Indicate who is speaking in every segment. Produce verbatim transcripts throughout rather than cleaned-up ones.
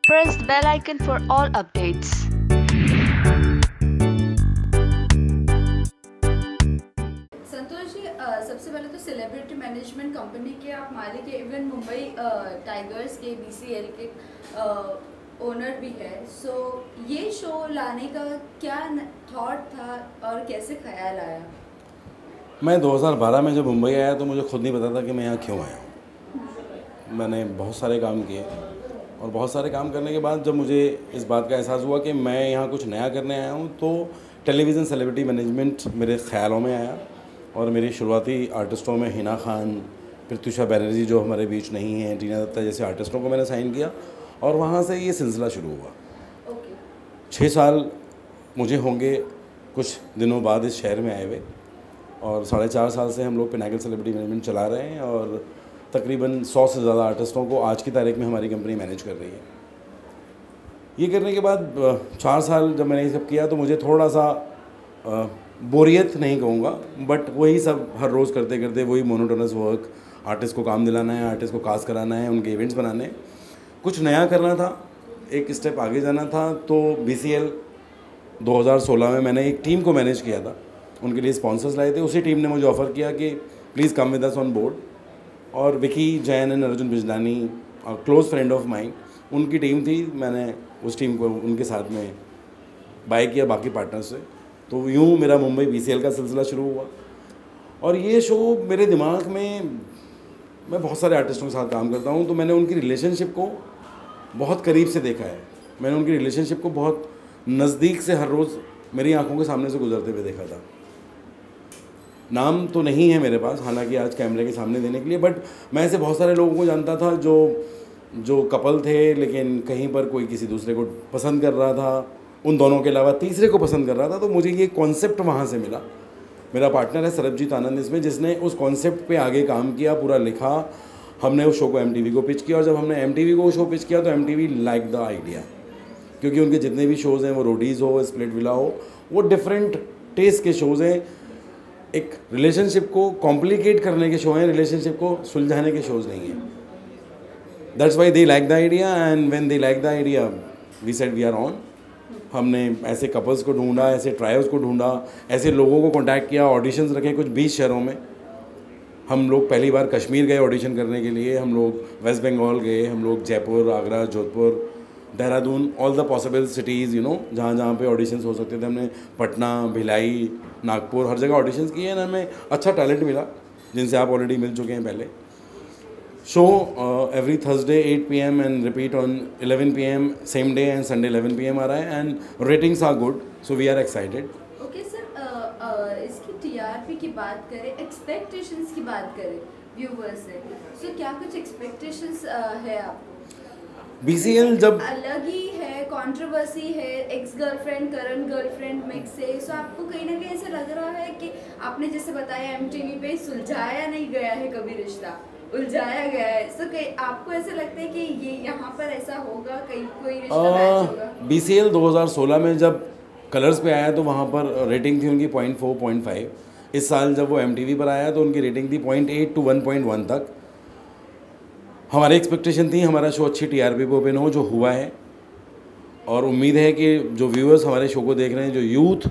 Speaker 1: Press the bell icon for all updates.
Speaker 2: Santosh ji, अ, सबसे पहले तो सेलिब्रिटी मैनेजमेंट कंपनी के आप मालिक है, इवन मुंबई टाइगर्स के बीसीएल के ओनर भी है। सो so, ये शो लाने का क्या थॉट था और कैसे ख्याल आया?
Speaker 3: मैं दो हज़ार बारह में जब मुंबई आया तो मुझे खुद नहीं पता था कि मैं यहाँ क्यों आया हूँ। मैंने बहुत सारे काम किए और बहुत सारे काम करने के बाद जब मुझे इस बात का एहसास हुआ कि मैं यहाँ कुछ नया करने आया हूँ तो टेलीविज़न सेलिब्रिटी मैनेजमेंट मेरे ख्यालों में आया। और मेरी शुरुआती आर्टिस्टों में हिना खान, प्रत्युषा बैनर्जी जो हमारे बीच नहीं हैं, टीना दत्ता जैसे आर्टिस्टों को मैंने साइन किया और वहाँ से ये सिलसिला शुरू हुआ।
Speaker 2: okay.
Speaker 3: छः साल मुझे होंगे कुछ दिनों बाद इस शहर में आए हुए और साढ़े चार साल से हम लोग पिनाकल सेलिब्रिटी मैनेजमेंट चला रहे हैं और तकरीबन सौ से ज़्यादा आर्टिस्टों को आज की तारीख में हमारी कंपनी मैनेज कर रही है। ये करने के बाद चार साल जब मैंने ये सब किया तो मुझे थोड़ा सा बोरियत नहीं कहूँगा, बट वही सब हर रोज़ करते करते वही मोनोटोनस वर्क, आर्टिस्ट को काम दिलाना है, आर्टिस्ट को कास्ट कराना है, उनके इवेंट्स बनाने हैं, कुछ नया करना था, एक स्टेप आगे जाना था। तो बीसीएल दो हज़ार सोलह में मैंने एक टीम को मैनेज किया था, उनके लिए स्पॉन्सर्स लाए थे। उसी टीम ने मुझे ऑफ़र किया कि please come with us on board. और Vicky Jain and Arjun Bijlani, close friend of mine, उनकी टीम थी। मैंने उस टीम को उनके साथ में बाय किया बाकी पार्टनर्स से। तो यूँ मेरा मुंबई बीसीएल का सिलसिला शुरू हुआ। और ये शो मेरे दिमाग में, मैं बहुत सारे आर्टिस्टों के साथ काम करता हूँ तो मैंने उनकी रिलेशनशिप को बहुत करीब से देखा है। मैंने उनकी रिलेशनशिप को बहुत नज़दीक से हर रोज़ मेरी आंखों के सामने से गुजरते हुए देखा था। नाम तो नहीं है मेरे पास हालांकि आज कैमरे के सामने देने के लिए, बट मैं ऐसे बहुत सारे लोगों को जानता था जो जो कपल थे लेकिन कहीं पर कोई किसी दूसरे को पसंद कर रहा था, उन दोनों के अलावा तीसरे को पसंद कर रहा था। तो मुझे ये कॉन्सेप्ट वहाँ से मिला। मेरा पार्टनर है सरबजीत आनंद इसमें, जिसने उस कॉन्सेप्ट पे आगे काम किया, पूरा लिखा। हमने उस शो को एमटीवी को पिच किया और जब हमने एमटीवी को शो पिच किया तो एमटीवी लाइक द आइडिया, क्योंकि उनके जितने भी शोज़ हैं, वो रोडीज़ हो, स्प्लिट विला हो, वो डिफरेंट टेस्ट के शोज़ हैं। एक रिलेशनशिप को कॉम्प्लिकेट करने के शो हैं, रिलेशनशिप को सुलझाने के शोज़ नहीं हैं। That's why they like the idea and when they like the idea we said we are on. हमने ऐसे कपल्स को ढूंढा, ऐसे ट्रायल्स को ढूंढा, ऐसे लोगों को कांटेक्ट किया, ऑडिशंस रखे कुछ बीस शहरों में। हम लोग पहली बार कश्मीर गए ऑडिशन करने के लिए, हम लोग वेस्ट बंगाल गए, हम लोग Jaipur, Agra, Jodhpur, Dehradun, all the possible cities, you know, जहाँ जहाँ पे ऑडिशंस हो सकते थे। हमने पटना, भिलाई, नागपुर, हर जगह ऑडिशंस किए हैं। हमें अच्छा टैलेंट मिला जिनसे आप ऑलरेडी मिल चुके हैं पहले। Show every Thursday at P M and repeat on eleven P M same day and Sunday eleven P M आ रहा है and ratings are good, so we are excited.
Speaker 2: Okay sir, इसकी टीआरपी की बात करें, एक्सपेक्टेशंस की बात करें व्यूवर्स से, सो so, क्या कुछ एक्सपेक्टेशंस है आपको?
Speaker 3: बीसीएल जब
Speaker 2: अलग ही है, कंट्रोवर्सी है, ex girlfriend current girlfriend mix है, सो आपको कहीं ना कहीं ऐसा लग रहा है कि आपने जैसे बताया एमटीवी पे सुलझाया नहीं गया है कभी रिश्ता, उलझाया गया है। सो कहीं आपको ऐसा लगता है कि ये यहाँ पर ऐसा होगा, कहीं कोई रिश्ता मैच होगा?
Speaker 3: बीसीएल दो हज़ार सोलह में जब कलर्स पे आया तो वहाँ पर रेटिंग थी उनकी पॉइंट फोर पॉइंट फाइव। इस साल जब वो एमटीवी पर आया तो उनकी रेटिंग थी point eight to one point one तक। हमारी एक्सपेक्टेशन थी हमारा शो अच्छी टीआरपी पे ओपन हो, जो हुआ है। और उम्मीद है कि जो व्यूअर्स हमारे शो को देख रहे हैं, जो यूथ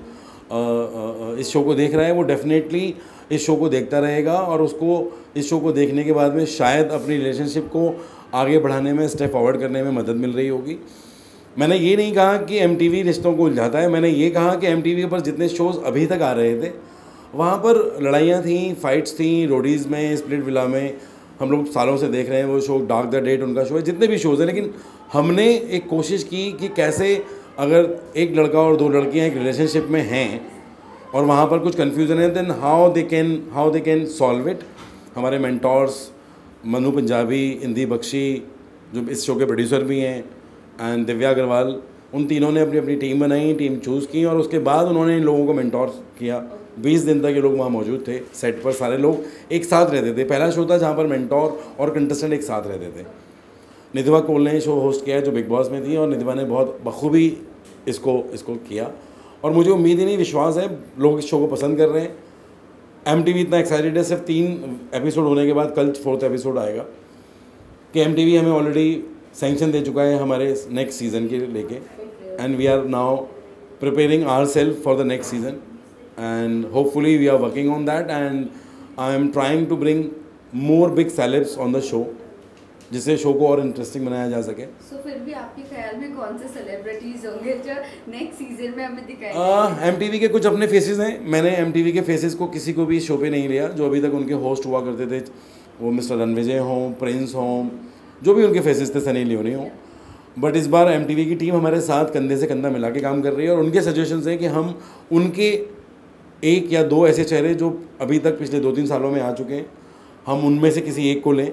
Speaker 3: इस शो को देख रहा है, वो डेफिनेटली इस शो को देखता रहेगा और उसको इस शो को देखने के बाद में शायद अपनी रिलेशनशिप को आगे बढ़ाने में, स्टेप फॉरवर्ड करने में मदद मिल रही होगी। मैंने ये नहीं कहा कि एमटीवी रिश्तों को उलझाता है, मैंने ये कहा कि एमटीवी पर जितने शोज़ अभी तक आ रहे थे वहाँ पर लड़ाइयाँ थीं, फाइट्स थीं, रोडीज़ में, स्प्लिट विला में। हम लोग सालों से देख रहे हैं वो शो, डार्क द डेट उनका शो है, जितने भी शोज़ हैं। लेकिन हमने एक कोशिश की कि कैसे अगर एक लड़का और दो लड़कियाँ एक रिलेशनशिप में हैं और वहाँ पर कुछ कन्फ्यूज़न है, then how they can how they can solve it. हमारे मेंटोर्स मनु पंजाबी, इंदी बख्शी, जो इस शो के प्रोड्यूसर भी हैं, एंड दिव्या अग्रवाल, उन तीनों ने अपनी अपनी टीम बनाई, टीम चूज़ की और उसके बाद उन्होंने इन लोगों को मेंटोर किया। बीस दिन तक ये लोग वहाँ मौजूद थे सेट पर, सारे लोग एक साथ रहते थे। पहला शो था जहाँ पर मेंटोर और कंटेस्टेंट एक साथ रहते थे। निधिवा कोल ने शो होस्ट किया है जो बिग बॉस में थी और निधिवा ने बहुत बखूबी इसको इसको किया और मुझे उम्मीद ही नहीं, विश्वास है लोग इस शो को पसंद कर रहे हैं। एमटीवी इतना एक्साइटेड है, सिर्फ तीन एपिसोड होने के बाद कल फोर्थ एपिसोड आएगा, कि एमटीवी हमें ऑलरेडी सेंक्शन दे चुका है हमारे नेक्स्ट सीज़न के लेके, and we are now preparing our self for the next season, and hopefully we are working on that, and I am trying to bring more big celebs on the show, जिससे show को और interesting बनाया जा सके।
Speaker 2: सो so, फिर भी आपके ख्याल में कौन से सेलिब्रिटीज होंगे जो नेक्स्ट सीजन में हमें दिखाएंगे?
Speaker 3: एमटीवी के कुछ अपने फेसेस हैं। मैंने एमटीवी के फेसेस को किसी को भी शो पे नहीं लिया, जो अभी तक उनके होस्ट हुआ करते थे, वो मिस्टर रणविजय हों, प्रिंस हों, जो भी उनके फेसेस थे, सनी लियोनी हों। बट इस बार एमटीवी की टीम हमारे साथ कंधे से कंधा मिला के काम कर रही है, और उनके सजेशंस हैं कि हम उनके एक या दो ऐसे चेहरे जो अभी तक पिछले दो तीन सालों में आ चुके हैं, हम उनमें से किसी एक को लें।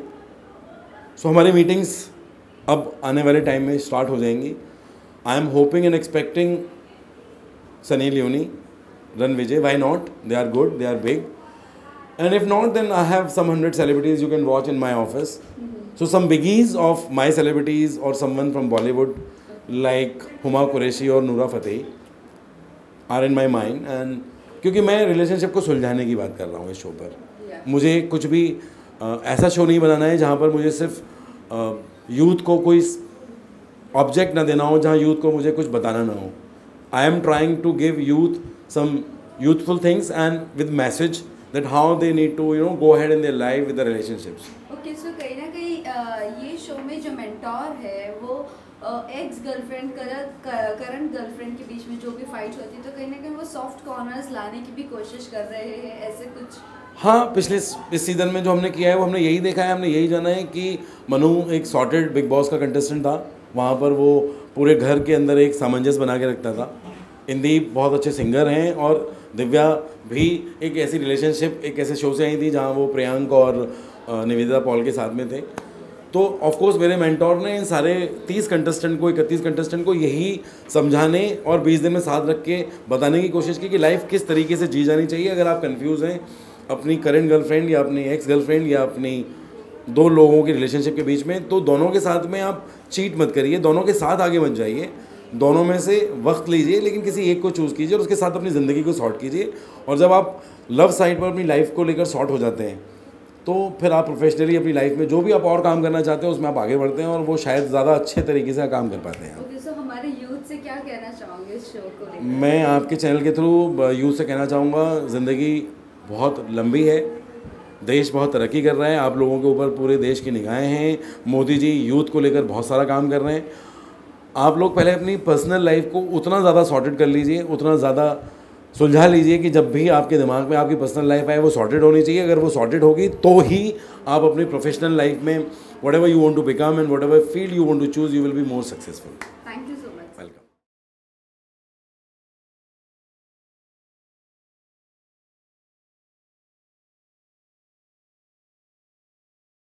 Speaker 3: सो so, हमारी मीटिंग्स अब आने वाले टाइम में स्टार्ट हो जाएंगी। I am hoping and expecting Sunny Leone, Rannvijay, why not, they are good, they are big, and if not then I have some hundred celebrities you can watch in my office. So some biggies of my celebrities और someone from Bollywood like Huma Qureshi और Nora Fatehi are in my mind, and क्योंकि मैं relationship को सुलझाने की बात कर रहा हूँ इस शो पर। मुझे कुछ भी Uh, ऐसा शो नहीं बनाना है जहाँ पर मुझे सिर्फ यूथ uh, को कोई ऑब्जेक्ट ना देना हो, जहाँ यूथ को मुझे कुछ बताना ना हो। I am trying to give youth some youthful things and with message that how they need to you know go ahead in their life with the relationships.
Speaker 2: Okay, so कहीं ना कहीं uh, ये शो में जो mentor है वो x girlfriend current girlfriend के बीच में जो भी फाइट होती है, तो कहीं ना कहीं वो सॉफ्ट कॉर्नर्स लाने की भी कोशिश कर रहे हैं, ऐसे कुछ?
Speaker 3: हाँ, पिछले इस सीज़न में जो हमने किया है वो हमने यही देखा है, हमने यही जाना है कि मनु एक सॉर्टेड बिग बॉस का कंटेस्टेंट था, वहाँ पर वो पूरे घर के अंदर एक सामंजस्य बना के रखता था। इंदीप बहुत अच्छे सिंगर हैं, और दिव्या भी एक ऐसी रिलेशनशिप, एक ऐसे शो से आई थी जहाँ वो प्रियांक और निवेदिता पॉल के साथ में थे। तो ऑफकोर्स मेरे मेंटोर ने इन सारे तीस कंटेस्टेंट को, इकतीस कंटेस्टेंट को यही समझाने और बीस दिन में साथ रख के बताने की कोशिश की कि लाइफ किस तरीके से जी जानी चाहिए। अगर आप कंफ्यूज हैं अपनी करंट गर्लफ्रेंड या अपनी एक्स गर्लफ्रेंड या अपनी दो लोगों की रिलेशनशिप के बीच में, तो दोनों के साथ में आप चीट मत करिए, दोनों के साथ आगे मत जाइए, दोनों में से वक्त लीजिए, लेकिन किसी एक को चूज़ कीजिए और उसके साथ अपनी ज़िंदगी को सॉर्ट कीजिए। और जब आप लव साइड पर अपनी लाइफ को लेकर सॉर्ट हो जाते हैं, तो फिर आप प्रोफेशनली अपनी लाइफ में जो भी आप और काम करना चाहते हैं उसमें आप आगे बढ़ते हैं, और वो शायद ज़्यादा अच्छे तरीके से काम कर पाते हैं।
Speaker 2: ओके, सो हमारे यूथ से क्या कहना चाहोगे इस शो को लेकर?
Speaker 3: मैं आपके चैनल के थ्रू यूथ से कहना चाहूँगा, ज़िंदगी बहुत लंबी है, देश बहुत तरक्की कर रहा है, आप लोगों के ऊपर पूरे देश की निगाहें हैं। मोदी जी यूथ को लेकर बहुत सारा काम कर रहे हैं। आप लोग पहले अपनी पर्सनल लाइफ को उतना ज़्यादा सॉर्टेड कर लीजिए, उतना ज़्यादा सुलझा लीजिए कि जब भी आपके दिमाग में आपकी पर्सनल लाइफ आए वो सॉर्टेड होनी चाहिए। अगर वो सॉर्टेड होगी तो ही आप अपनी प्रोफेशनल लाइफ में whatever you want to become and whatever field you want to choose, you will be more successful.
Speaker 2: Thank you so much.
Speaker 3: Welcome.